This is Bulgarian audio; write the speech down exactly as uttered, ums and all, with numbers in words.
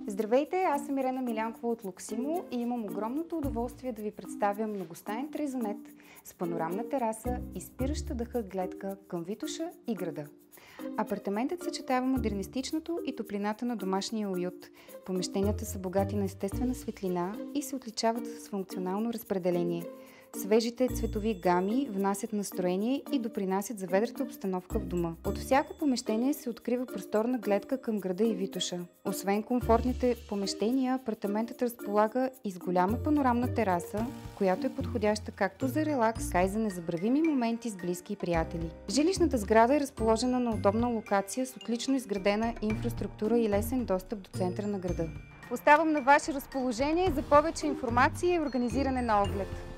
Здравейте, аз съм Ирена Милянкова от Луксимо и имам огромното удоволствие да ви представя многостаен тризонет с панорамна тераса и спираща дъха гледка към Витоша и града. Апартаментът съчетава модернистичното и топлината на домашния уют. Помещенията са богати на естествена светлина и се отличават с функционално разпределение. Свежите цветови гами внасят настроение и допринасят за ведрата обстановка в дома. От всяко помещение се открива просторна гледка към града и Витоша. Освен комфортните помещения, апартаментът разполага и с голяма панорамна тераса, която е подходяща както за релакс, така и за незабравими моменти с близки и приятели. Жилищната сграда е разположена на удобна локация с отлично изградена инфраструктура и лесен достъп до центъра на града. Оставам на ваше разположение за повече информация и организиране на оглед.